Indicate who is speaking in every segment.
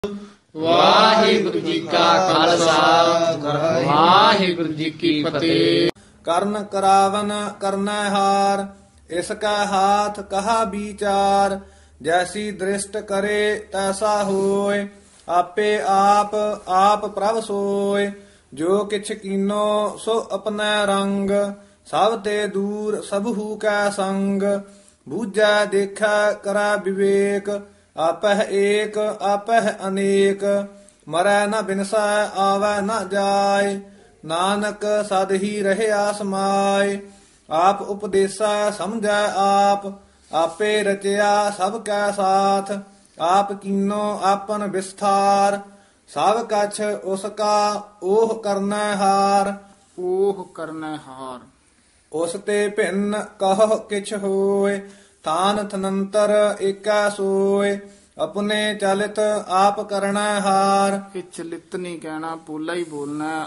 Speaker 1: ਵਾਹਿਗੁਰੂ ਜੀ ਕਾ ਖਾਲਸਾ ਵਾਹਿਗੁਰੂ ਜੀ ਕੀ ਫਤਿਹ।
Speaker 2: ਕਰਨ ਕਰਾਵਨ ਕਰਨੈ ਹਾਰ, ਇਸ ਕਾ ਹਾਥ ਕਹਾ ਵਿਚਾਰ। ਜੈਸੀ ਦ੍ਰਿਸ਼ਟ ਕਰੇ ਤੈਸਾ ਹੋਏ, ਆਪੇ ਆਪ ਆਪ ਪ੍ਰਭ ਸੋਏ। ਜੋ ਕਿਛ ਕੀਨੋ ਸੋ ਆਪਣੈ ਰੰਗ, ਸਭ ਤੇ ਦੂਰ ਸਭਹੂ ਕੈ ਸੰਗ। ਬੂਝੈ ਦੇਖੈ ਕਰੈ ਵਿਵੇਕ, ਆਪਹਿ ਏਕ ਆਪਹਿ ਅਨੇਕ। ਮਰੈ ਨ ਬਿਨਸੈ ਆਵੈ ਨ ਜਾਇ, ਨਾਨਕ ਸਦ ਹੀ ਰਹਿਆ ਸਮਾਇ। ਆਪ ਉਪਦੇਸੈ ਸਮਝੈ ਆਪ, ਆਪੇ ਰਚਿਆ ਸਭ ਕੈ ਸਾਥ। ਆਪ ਕੀਨੋ ਆਪਨ ਵਿਸਥਾਰ, ਸਭ ਕਛ ਉਸ ਕਾ ਓਹ ਕਰਨੈ ਹਾਰ।
Speaker 1: ਓਹ ਕਰਨੈ ਹਾਰ।
Speaker 2: ਉਸ ਤੇ ਭਿੰਨ ਕਹੋ ਕਿਛ ਹੋਏ, ਥਾਨ ਥਨੰਤਰ ਏਕੈ ਸੋਏ। ਆਪਣੇ ਚਲਿਤ ਆਪ ਕਰਨੈ ਹਾਰ।
Speaker 1: ਇਹ ਚਲਿਤ ਨਹੀਂ ਕਹਿਣਾ, ਪੋਲਾ ਹੀ ਬੋਲਣਾ ਹੈ।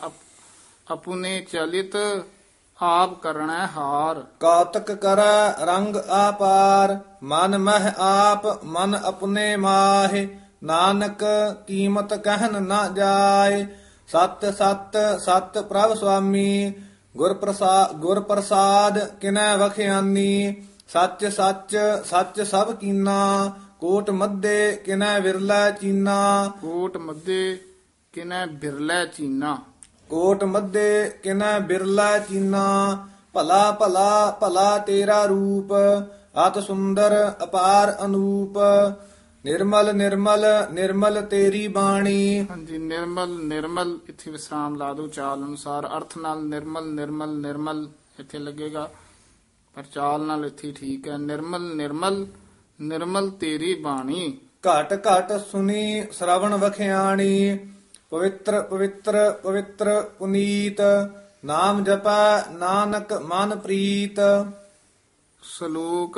Speaker 1: ਆਪਣੇ ਚਲਿਤ ਆਪ ਕਰਨਾ ਹਾਰ।
Speaker 2: ਕੌਤਕ ਕਰੈ ਰੰਗ ਆਪਾਰ, ਮਨ ਮਹਿ ਆਪ ਮਨ ਆਪਣੇ ਮਾਹਿ। ਨਾਨਕ ਕੀਮਤ ਕਹਿਨ ਨ ਜਾਏ, ਸਤ ਸਤ ਸਤ ਪ੍ਰਭ ਸੁਆਮੀ। ਗੁਰ ਪ੍ਰਸਾਦ ਕਿਨੈ ਵਖਿਆਨੀ, ਸੱਚ ਸੱਚ ਸੱਚ ਸਭ ਕੀਨਾ। ਕੋਟ ਮੱਧੇ ਕਿਨੈ ਵਿਰਲਾ ਚੀਨਾ।
Speaker 1: ਕੋਟ ਮੱਧੇ ਕਿਨੈ ਬਿਰਲੇ ਚੀਨਾ।
Speaker 2: ਕੋਟ ਮੱਧੇ ਕਿਨੈ ਬਿਰਲਾ ਚੀਨਾ। ਭਲਾ ਭਲਾ ਭਲਾ ਤੇਰਾ ਰੂਪ, ਅਤ ਸੁੰਦਰ ਅਪਾਰ ਅਨੂਪ। ਨਿਰਮਲ ਨਿਰਮਲ ਨਿਰਮਲ ਤੇਰੀ ਬਾਣੀ।
Speaker 1: ਹਾਂਜੀ, ਨਿਰਮਲ ਨਿਰਮਲ ਇੱਥੇ ਵਿਸਰਾਮ ਲਾ ਦਿਓ ਚਾਲ ਅਨੁਸਾਰ। ਅਰਥ ਨਾਲ ਨਿਰਮਲ ਨਿਰਮਲ ਨਿਰਮਲ ਇੱਥੇ ਲੱਗੇਗਾ, ਪਰ ਚਾਲ ਨਾਲ ਇੱਥੇ ਠੀਕ ਹੈ। ਨਿਰਮਲ ਨਿਰਮਲ ਨਿਰਮਲ ਤੇਰੀ ਬਾਣੀ।
Speaker 2: ਘਟ ਘਟ ਸੁਨੀ ਸ਼ਰਵਣ ਵਖਿਆਣੀ। ਪਵਿੱਤਰ ਪਵਿੱਤਰ ਪਵਿੱਤਰ ਪੁਨੀਤ, ਨਾਮ ਜਪੈ ਨਾਨਕ ਮਨ ਪ੍ਰੀਤ।
Speaker 1: ਸ਼ਲੋਕ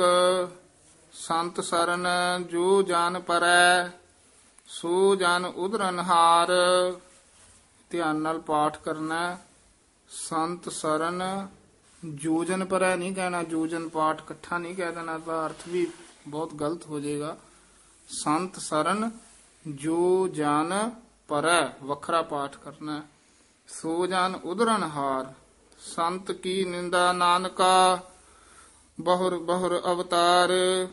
Speaker 1: ਸੰਤ ਸਰਨ ਜੋ ਜਨ ਪਰੈ, ਸੋ ਜਨ ਉਧਰਨ ਹਾਰ। ਧਿਆਨ ਨਾਲ ਪਾਠ ਕਰਨਾ। ਸੰਤ ਸਰਨ ਜੋਜਨ ਪਰੈ ਨਹੀਂ ਕਹਿਣਾ, ਜੋਜਨ ਪਾਠ ਇਕੱਠਾ ਨਹੀਂ ਕਹਿ ਦੇਣਾ, ਤਾਂ ਅਰਥ ਵੀ ਬਹੁਤ ਗਲਤ ਹੋ ਜਾਏਗਾ। ਸੰਤ ਸਰਨ ਜੋ ਜਨ ਪਰੈ ਵੱਖਰਾ ਪਾਠ ਕਰਨਾ। ਸੋ ਜਨ ਉਧਰਨ ਹਾਰ। ਸੰਤ ਕੀ ਨਿੰਦਾ ਨਾਨਕਾ, ਬਹੁਰ ਬਹੁਰ ਅਵਤਾਰ।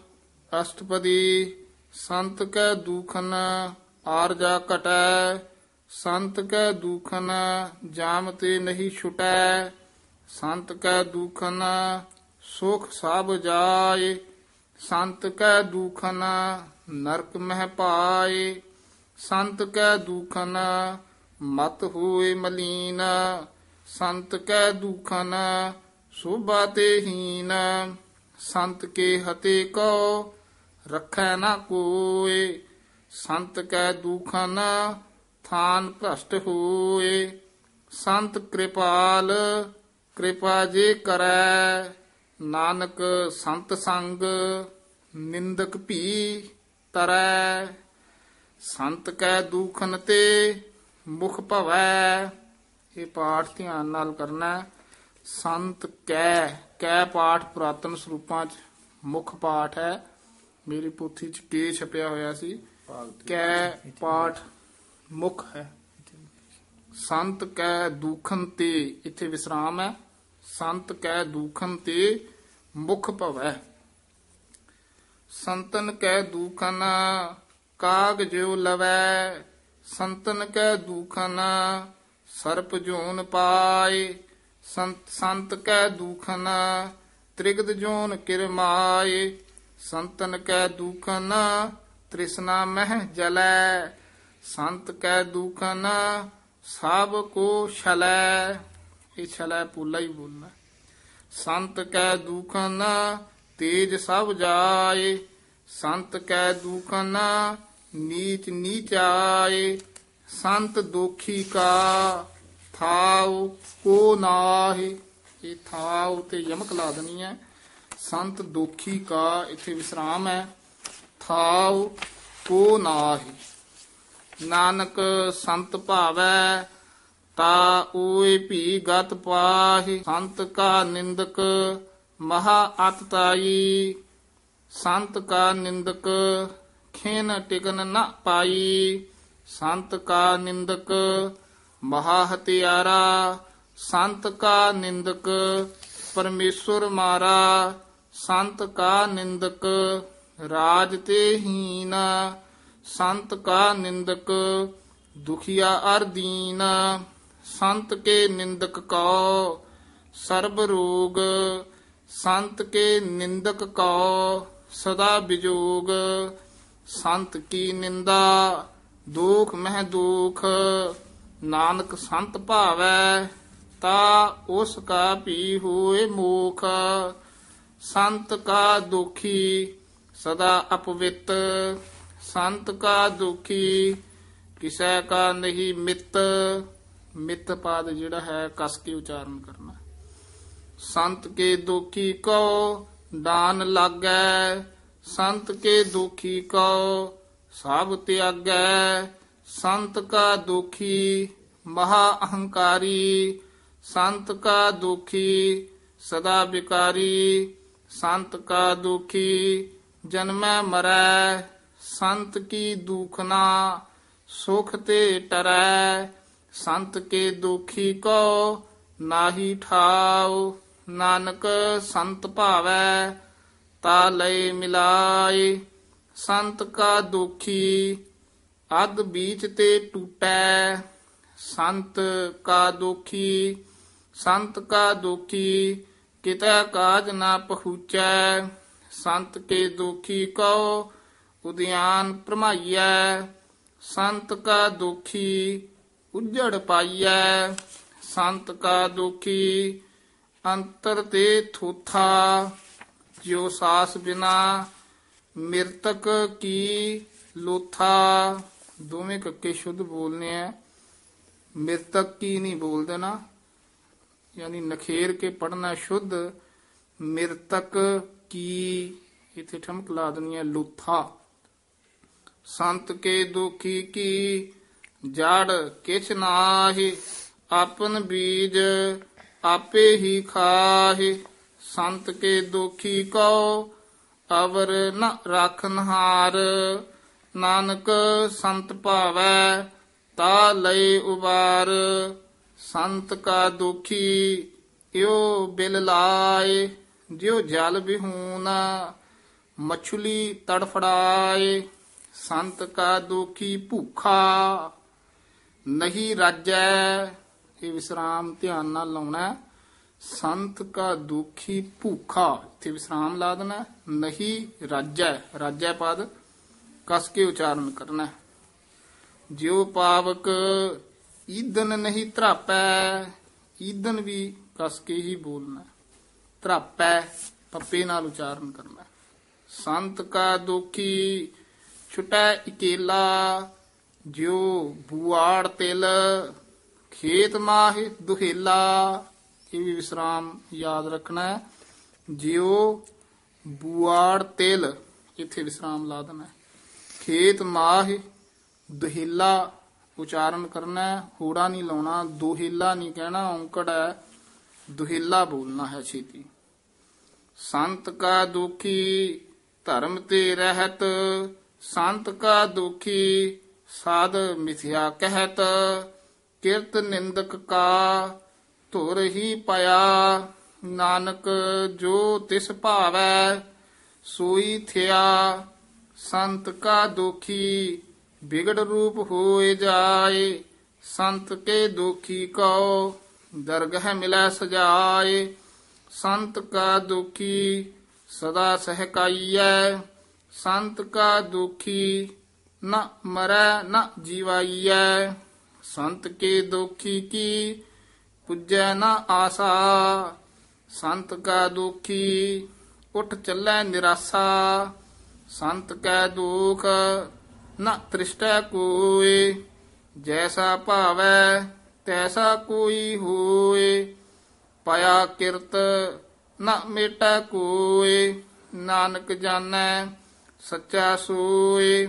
Speaker 1: ਅਸ਼ਟਪਦੀ ਸੰਤ ਕੈ ਦੂਖਨ ਆਰਜਾ ਘਟੈ, ਸੰਤ ਕੈ ਦੂਖਨ ਜਾਮ ਤੇ ਨਹੀਂ ਛੁਟੈ। ਸੰਤ ਕੈ ਦੂਖਨ ਸੁਖ ਸਭ ਜਾਏ, ਸੰਤ ਕੈ ਦੂਖਨ ਨਰਕ ਮਹਿ ਪਾਏ। ਸੰਤ ਕੈ ਦੂਖਨ ਮਤ ਹੋਏ ਮਲੀਨ, ਸੰਤ ਕੈ ਦੂਖਨ ਸੋਭਾ ਤੇ ਹੀਨ। ਸੰਤ ਕੇ ਹਤੇ ਕੋ ਰੱਖੈ ਨਾ ਕੋਏ, ਸੰਤ ਕੈ ਦੂਖਨ ਥਾਨ ਭ੍ਰਸ਼ਟ ਹੋਏ। ਸੰਤ ਕਿਰਪਾਲ ਕਿਰਪਾ ਜੇ ਕਰੈ, ਨਾਨਕ ਸੰਤ ਸੰਗ ਨਿੰਦਕ ਭੀ ਤਰੈ। ਸੰਤ ਕੈ ਦੂਖਨ ਤੇ ਮੁਖ ਭਵੈ। ਇਹ ਪਾਠ ਧਿਆਨ ਨਾਲ ਕਰਨਾ। ਸੰਤ ਕੈ ਕੈ ਪਾਠ ਪੁਰਾਤਨ ਸਰੂਪਾਂ 'ਚ ਮੁੱਖ ਪਾਠ ਹੈ। ਮੇਰੀ ਪੋਥੀ 'ਚ ਕੇ ਛਪਿਆ ਹੋਇਆ ਸੀ, ਕੈ ਪਾਠ ਮੁੱਖ ਹੈ। ਸੰਤ ਕੈ ਦੂਖਨ ਤੇ ਇੱਥੇ ਵਿਸਰਾਮ ਹੈ। ਸੰਤ ਕੈ ਦੂਖਨ ਤੇ ਮੁਖ ਭਵੈ। ਸੰਤਨ ਕੈ ਦੂਖਨ ਕਾਗ ਜਿਉ ਲਵੈ, ਸੰਤਨ ਕੈ ਦੂਖਨ ਸਰਪ ਜੋਨ ਪਾਏ। ਸੰਤ ਕੈ ਦੂਖਨ ਤ੍ਰਿਗਦ ਜੋਨ ਕਿਰਮਾਏ। ਸੰਤਨ ਕੈ ਦੂਖਨ ਤ੍ਰਿਸ਼ਨਾ ਮਹਿ ਜਲੈ, ਸੰਤ ਕੈ ਦੂਖਨ ਸਭ ਕੋ ਛਲੈ। ਇਹ ਛਲੈ ਪੂਲਾ ਹੀ ਬੋਲਣਾ। ਸੰਤ ਕੈ ਦੂਖਨ ਤੇਜ ਸਭ ਜਾਏ, ਸੰਤ ਕੈ ਦੂਖਨ ਨੀਚ ਨੀਚਾਏ। ਸੰਤ ਦੋਖੀ ਕਾ ਥਾਉ ਕੋ ਨਾਹਿ। ਇਹ ਥਾਉ ਤੇ ਯਮਕ ਲਾ ਦੇਣੀ ਹੈ। ਸੰਤ ਦੋਖੀ ਕਾ ਇੱਥੇ ਵਿਸਰਾਮ ਹੈ। ਥਾਉ ਕੋ ਨਾਹਿ। ਨਾਨਕ ਸੰਤ ਭਾਵੈ ਤਾ ਓਏ ਭੀ ਗਤ ਪਾਹਿ। ਸੰਤ ਕਾ ਨਿੰਦਕ ਮਹਾ ਅਤਤਾਈ, ਸੰਤ ਕਾ ਨਿੰਦਕ ਖੇਨ ਟਿਕਨ ਨ ਪਾਈ। ਸੰਤ ਕਾ ਨਿੰਦਕ ਮਹਾ ਹਤਿਆਰਾ। ਸੰਤ ਕਾ ਨਿੰਦਕ ਪਰਮੇਸ਼ਵਰ ਮਾਰਾ। ਸੰਤ ਕਾ ਨਿੰਦਕ ਰਾਜ ਤੇ ਹੀਨ। ਸੰਤ ਕਾ ਨਿੰਦਕ ਦੁਖੀਆ ਅਰ ਦੀਨ। ਸੰਤ ਕੇ ਨਿੰਦਕ ਕਉ ਸਰਬ ਰੋਗ। ਸੰਤ ਕੇ ਨਿੰਦਕ ਕਉ ਸਦਾ ਬਿਜੋਗ। ਸੰਤ ਕੀ ਨਿੰਦਾ ਦੁਖ ਮਹਿ ਦੁਖ। ਨਾਨਕ ਸੰਤ ਭਾਵੈ ਤਾ ਉਸ ਕਾ ਭੀ ਹੋਏ ਮੋਖ। ਸੰਤ ਕਾ ਦੁਖੀ ਸਦਾ ਅਪਵਿੱਤ। ਸੰਤ ਕਾ ਦੁਖੀ ਕਿਸੈ ਕਾ ਨਹੀਂ ਮਿੱਤ। ਮਿੱਤ ਪਾਦ ਜਿਹੜਾ ਹੈ ਕਸ ਕੇ ਉਚਾਰਨ ਕਰਨਾ। ਸੰਤ ਕੇ ਦੁਖੀ ਕਉ ਦਾਨ ਲਾਗੈ। ਸੰਤ ਕੇ ਦੁਖੀ ਕਉ ਸਭ ਤਿਆਗੈ। ਸੰਤ ਕਾ ਦੁਖੀ ਮਹਾ ਅਹੰਕਾਰੀ। ਸੰਤ ਕਾ ਦੁਖੀ ਸਦਾ ਵਿਕਾਰੀ। ਸੰਤ ਕਾ ਦੁਖੀ ਜਨਮੈ ਮਰੈ। ਸੰਤ ਕੀ ਦੁਖਨਾ ਸੁਖ ਤੇ ਟਰੈ। ਸੰਤ ਕੇ ਦੁਖੀ ਕੋ ਨਾਹੀ ਠਾਉ। ਨਾਨਕ ਸੰਤ ਭਾਵੈ ਤਾ ਲਏ ਮਿਲਾਏ। ਸੰਤ ਕਾ ਦੁਖੀ ਅਧ ਬੀਚ ਤੇ ਟੂਟੈ। ਸੰਤ ਕਾ ਦੁਖੀ ਸੰਤ ਕਾ ਦੁਖੀ ਕਿਤੈ ਕਾਜ ਨਾ ਪਹੁੰਚੈ। ਸੰਤ ਕੇ ਦੁਖੀ ਕਉ ਉਦਿਆਨ ਭਰਮਾਈਐ। ਸੰਤ ਕਾ ਦੁਖੀ ਉਜੜ ਪਾਈਐ। ਸੰਤ ਕਾ ਦੁਖੀ ਅੰਤਰ ਤੇ ਥੂਥਾ। ਜਿਉ ਸਾਸ ਬਿਨਾ ਮਿਰਤਕ ਕੀ ਲੋਥਾ। ਦੋਵੇਂ ਕੱਕੇ ਸ਼ੁੱਧ ਬੋਲਨੇ ਆ। ਮਿਰਤਕ ਕੀ ਨਹੀਂ ਬੋਲ ਦੇਣਾ, ਯਾਨੀ ਨਖੇਰ ਕੇ ਪੜਨਾ ਸ਼ੁੱਧ। ਮਿਰਤਕ ਕੀ ਇਥੇ ਠਮਕ ਲਾ ਦੇਣੀ ਹੈ ਲੋਥਾ। ਸੰਤ ਕੇ ਦੁਖੀ ਕੀ ਜੜ ਕਿਛ ਨਾਹੀ। ਆਪਨ ਬੀਜ ਆਪੇ ਹੀ ਖਾਹੇ। ਸੰਤ ਕੇ ਦੁਖੀ ਕਉ ਅਵਰ ਨ ਰਾਖਨਹਾਰ। ਨਾਨਕ ਸੰਤ ਭਾਵੈ ਤਾ ਲਏ ਉਬਾਰ। ਸੰਤ ਕਾ ਦੁਖੀ ਇਉ ਬਿਲ ਲਾਏ। ਜਿਉ ਜਲ ਵਿਹੂਨ ਮਛਲੀ ਤੜਫੜਾਏ। ਸੰਤ ਕਾ ਦੁਖੀ ਭੂਖਾ ਨਹੀਂ ਰਾਜੈ। ਇਹ ਵਿਸਰਾਮ ਧਿਆਨ ਨਾਲ ਲਾਉਣਾ। ਸੰਤ ਕਾ ਦੁਖੀ ਭੂਖਾ ਇੱਥੇ ਵਿਸਰਾਮ ਲਾ ਦੇਣਾ। ਨਹੀਂ ਰਾਜੈ, ਰਾਜੈ ਪਦ ਕਸ ਕੇ ਉਚਾਰਨ ਕਰਨਾ। ਜਿਉ ਪਾਵਕ ਈਦਨ ਨਹੀਂ ਧਰਾਪੈ। ਈਦਨ ਵੀ ਕਸ ਕੇ ਹੀ ਬੋਲਣਾ। ਧਰਾਪੈ ਪੱਪੇ ਨਾਲ ਉਚਾਰਨ ਕਰਨਾ। ਸੰਤ ਕਾ ਦੁਖੀ ਛੁਟੈ ਇਕੇਲਾ। ਜਿਉ ਬੁਆੜ ਤਿਲ ਖੇਤ ਮਾਹਿ ਦੁਹੇਲਾ। ਇਹ ਵੀ ਵਿਸਰਾਮ ਯਾਦ ਰੱਖਣਾ ਹੈ। ਜਿਉ ਬੁਆੜ ਤਿਲ ਇੱਥੇ ਵਿਸਰਾਮ ਲਾ ਦੇਣਾ। ਖੇਤ ਮਾਹਿ ਦੁਹੇਲਾ ਉਚਾਰਨ ਕਰਨਾ। ਹੋੜਾ ਨਹੀਂ ਲਾਉਣਾ। ਦੁਹੇਲਾ ਨਹੀਂ ਕਹਿਣਾ, ਔਂਕੜ ਹੈ। ਦੁਹੇਲਾ ਬੋਲਣਾ ਹੈ ਛੇਤੀ। ਸੰਤ ਕਾ ਦੁਖੀ ਧਰਮ ਤੇ ਰਹਿਤ। ਸੰਤ ਕਾ ਦੁਖੀ ਸਾਧ ਮਿਥਿਆ ਕਹਿਤ। ਕਿਰਤ ਨਿੰਦਕ ਕਾ ਧੁਰ ਹੀ ਪਿਆ। ਨਾਨਕ ਜੋ ਤਿਸ ਭਾਵੈ ਸੋਈ ਥਿਆ। ਸੰਤ ਕਾ ਦੁਖੀ ਬਿਗੜ ਰੂਪ ਹੋਏ ਜਾਏ। ਸੰਤ ਕੇ ਦੁਖੀ ਕਉ ਦਰਗਹ ਮਿਲੈ ਸਜਾਏ। ਸੰਤ ਕਾ ਦੁਖੀ ਸਦਾ ਸਹਿਕਾਈਐ। ਸੰਤ ਕਾ ਦੁਖੀ ਨ ਮਰੈ ਨ ਜੀਵਾਈਐ। ਸੰਤ ਕੇ ਦੁਖੀ ਕੀ ਪੁੱਜੈ ਨ ਆਸਾ। ਸੰਤ ਕਾ ਦੁਖੀ ਉਠ ਚੱਲੈ ਨਿਰਾਸਾ। ਸੰਤ ਕੈ ਦੁਖ ਨ ਤ੍ਰਿਸ਼ਟੈ ਕੋਇ। ਜੈਸਾ ਭਾਵੈ ਤੈਸਾ ਕੋਈ ਹੋਏ। ਪਾਇਆ ਕਿਰਤ ਨ ਮੇਟੈ ਕੋਇ। ਨਾਨਕ ਜਾਣੈ ਸੱਚਾ ਸੋਇ।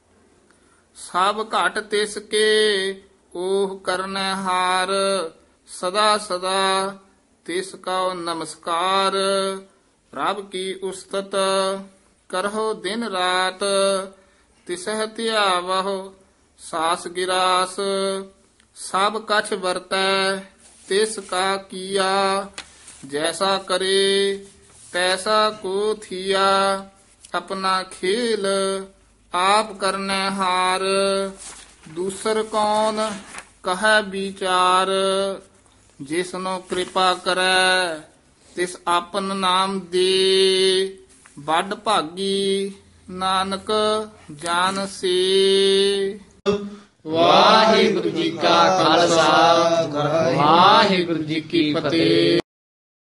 Speaker 1: ਸਭ ਘਟ ਤਿਸ ਕੇ ਓਹ ਕਰਨੈ ਹਾਰ। ਸਦਾ ਸਦਾ ਤਿਸ ਕਉ ਨਮਸਕਾਰ। ਪ੍ਰਭ ਕੀ ਉਸਤਤ ਕਰਹੁ ਦਿਨ ਰਾਤ। ਤਿਸਹਿ ਧਿਆਵਹੁ ਸਾਸ ਗਿਰਾਸ ਸਭ ਕਛ ਵਰਤੈ ਤਿਸ ਕਾ ਕੀਆ ਜੈਸਾ ਕਰੇ ਤੈਸਾ ਕੋ ਥੀਆ ਆਪਣਾ ਖੇਲ ਆਪ ਕਰਨੈ ਹਾਰ ਦੂਸਰ ਕੌਣ ਕਹੈ ਵਿਚਾਰ ਜਿਸਨੋ ਕਿਰਪਾ ਕਰੈ ਤਿਸ ਆਪਨ ਨਾਮ ਦੇ ਵੱਡ ਭਾਗੀ ਨਾਨਕ ਜਾਨ ਸੇ।
Speaker 3: ਵਾਹਿਗੁਰੂ ਜੀ ਕਾ ਖਾਲਸਾ ਵਾਹਿਗੁਰੂ ਜੀ ਕੀ ਫਤਿਹ।